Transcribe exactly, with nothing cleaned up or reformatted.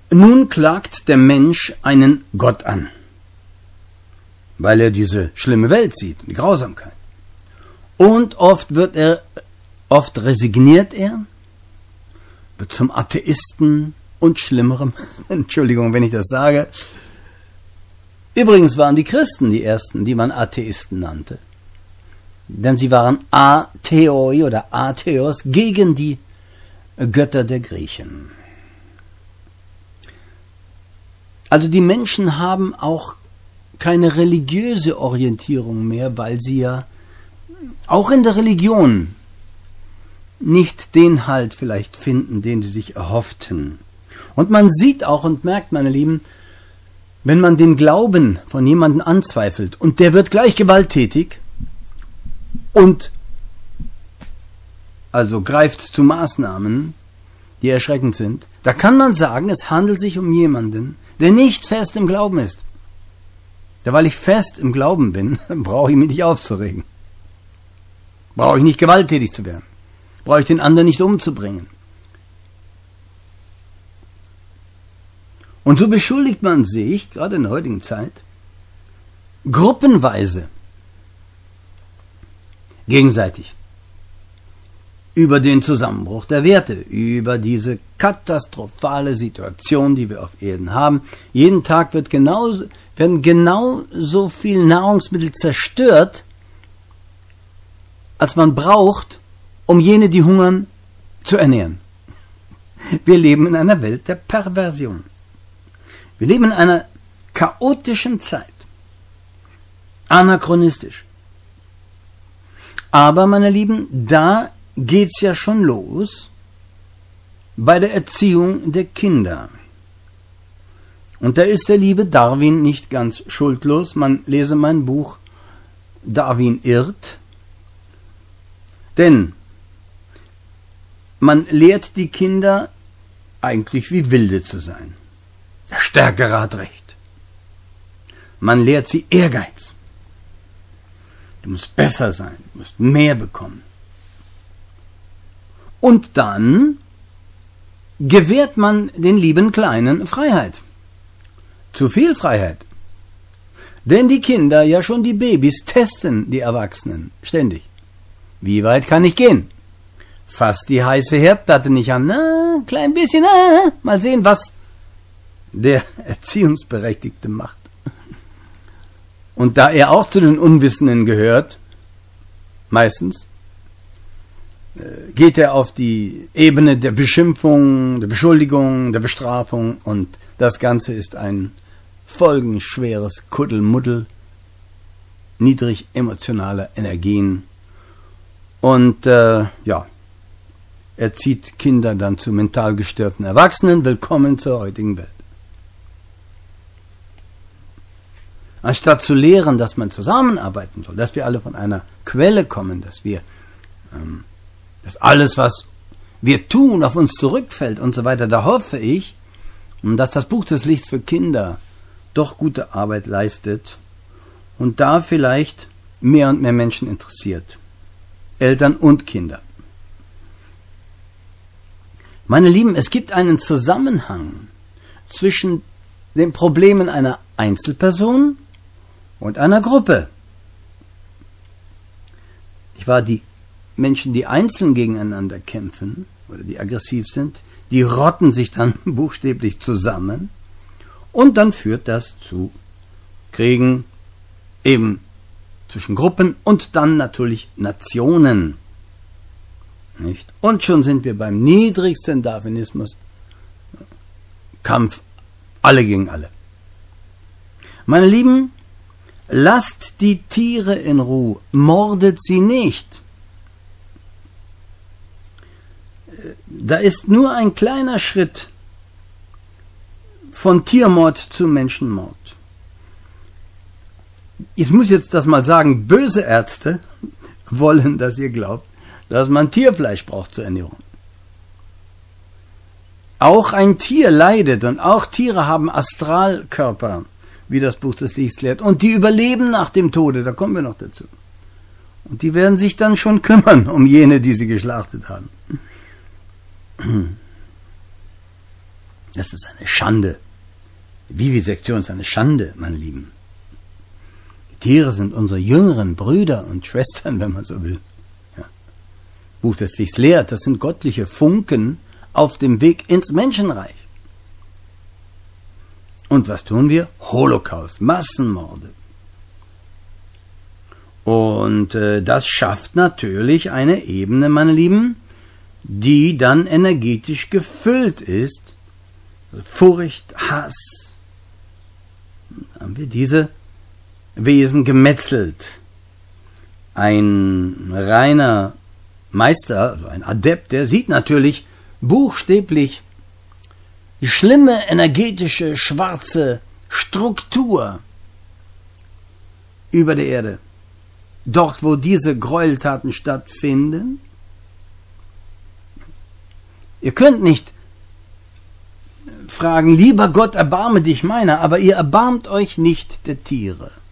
Nun klagt der Mensch einen Gott an, weil er diese schlimme Welt sieht, die Grausamkeit. Und oft wird er, oft resigniert er, wird zum Atheisten und Schlimmerem. Entschuldigung, wenn ich das sage. Übrigens waren die Christen die ersten, die man Atheisten nannte. Denn sie waren Atheoi oder Atheos gegen die Götter der Griechen. Also die Menschen haben auch keine religiöse Orientierung mehr, weil sie ja auch in der Religion nicht den Halt vielleicht finden, den sie sich erhofften. Und man sieht auch und merkt, meine Lieben, wenn man den Glauben von jemandem anzweifelt und der wird gleich gewalttätig und also greift zu Maßnahmen, die erschreckend sind, da kann man sagen, es handelt sich um jemanden, der nicht fest im Glauben ist. Da weil ich fest im Glauben bin, brauche ich mich nicht aufzuregen. Brauche ich nicht gewalttätig zu werden. Brauche ich den anderen nicht umzubringen. Und so beschuldigt man sich, gerade in der heutigen Zeit, gruppenweise gegenseitig über den Zusammenbruch der Werte, über diese katastrophale Situation, die wir auf Erden haben. Jeden Tag wird genauso, werden genauso viel Nahrungsmittel zerstört, als man braucht, um jene, die hungern, zu ernähren. Wir leben in einer Welt der Perversion. Wir leben in einer chaotischen Zeit. Anachronistisch. Aber, meine Lieben, da geht's ja schon los bei der Erziehung der Kinder. Und da ist der liebe Darwin nicht ganz schuldlos. Man lese mein Buch Darwin irrt. Denn man lehrt die Kinder eigentlich wie Wilde zu sein. Der Stärkere hat Recht. Man lehrt sie Ehrgeiz. Du musst besser sein, du musst mehr bekommen. Und dann gewährt man den lieben Kleinen Freiheit. Zu viel Freiheit. Denn die Kinder, ja schon die Babys, testen die Erwachsenen ständig. Wie weit kann ich gehen? Fass die heiße Herdplatte nicht an. Na, klein bisschen, na, mal sehen, was der Erziehungsberechtigte macht. Und da er auch zu den Unwissenden gehört, meistens, geht er auf die Ebene der Beschimpfung, der Beschuldigung, der Bestrafung und das Ganze ist ein folgenschweres Kuddelmuddel niedrig emotionaler Energien und äh, ja, er zieht Kinder dann zu mental gestörten Erwachsenen. Willkommen zur heutigen Welt. Anstatt zu lehren, dass man zusammenarbeiten soll, dass wir alle von einer Quelle kommen, dass wir ähm, dass alles, was wir tun, auf uns zurückfällt und so weiter, da hoffe ich, dass das Buch des Lichts für Kinder doch gute Arbeit leistet und da vielleicht mehr und mehr Menschen interessiert. Eltern und Kinder. Meine Lieben, es gibt einen Zusammenhang zwischen den Problemen einer Einzelperson und einer Gruppe. Ich war die Menschen, die einzeln gegeneinander kämpfen oder die aggressiv sind, die rotten sich dann buchstäblich zusammen und dann führt das zu Kriegen eben zwischen Gruppen und dann natürlich Nationen. Nicht? Und schon sind wir beim niedrigsten Darwinismus. Kampf alle gegen alle. Meine Lieben, lasst die Tiere in Ruhe, mordet sie nicht. Da ist nur ein kleiner Schritt von Tiermord zu Menschenmord. Ich muss jetzt das mal sagen, böse Ärzte wollen, dass ihr glaubt, dass man Tierfleisch braucht zur Ernährung. Auch ein Tier leidet und auch Tiere haben Astralkörper, wie das Buch des Lichts lehrt. Und die überleben nach dem Tode, da kommen wir noch dazu. Und die werden sich dann schon kümmern um jene, die sie geschlachtet haben. Das ist eine Schande. Die Vivisektion ist eine Schande, meine Lieben. Die Tiere sind unsere jüngeren Brüder und Schwestern, wenn man so will. Ja. Buch, das sich's lehrt, das sind göttliche Funken auf dem Weg ins Menschenreich. Und was tun wir? Holocaust, Massenmorde. Und äh, das schafft natürlich eine Ebene, meine Lieben, die dann energetisch gefüllt ist. Furcht, Hass. Dann haben wir diese Wesen gemetzelt. Ein reiner Meister, also ein Adept, der sieht natürlich buchstäblich die schlimme, energetische, schwarze Struktur über der Erde. Dort, wo diese Gräueltaten stattfinden. Ihr könnt nicht fragen, lieber Gott, erbarme dich meiner, aber ihr erbarmt euch nicht der Tiere.